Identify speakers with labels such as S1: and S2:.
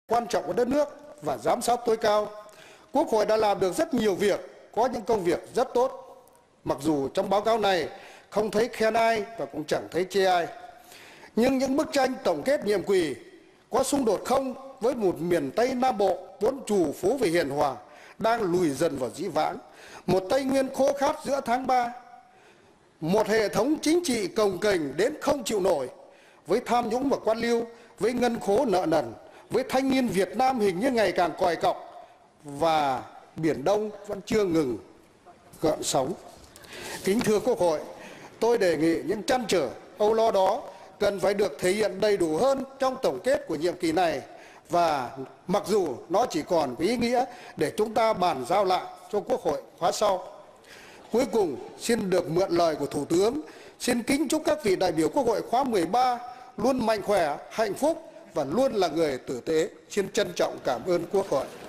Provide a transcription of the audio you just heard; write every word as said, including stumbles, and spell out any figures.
S1: quan trọng của đất nước và giám sát tối cao. Quốc hội đã làm được rất nhiều việc, có những công việc rất tốt. Mặc dù trong báo cáo này không thấy khen ai và cũng chẳng thấy chê ai. Nhưng những bức tranh tổng kết nhiệm kỳ có xung đột không với một miền Tây Nam Bộ vốn trù phú về hiền hòa đang lùi dần vào dĩ vãng, một Tây Nguyên khô khát giữa tháng ba, một hệ thống chính trị cồng kềnh đến không chịu nổi, với tham nhũng và quan liêu, với ngân khố nợ nần, với thanh niên Việt Nam hình như ngày càng còi cọc, và Biển Đông vẫn chưa ngừng gợn sóng. Kính thưa Quốc hội, tôi đề nghị những trăn trở, âu lo đó cần phải được thể hiện đầy đủ hơn trong tổng kết của nhiệm kỳ này, và mặc dù nó chỉ còn có ý nghĩa để chúng ta bàn giao lại cho Quốc hội khóa sau. Cuối cùng, xin được mượn lời của Thủ tướng, xin kính chúc các vị đại biểu Quốc hội khóa mười ba luôn mạnh khỏe, hạnh phúc và luôn là người tử tế. Xin trân trọng cảm ơn Quốc hội.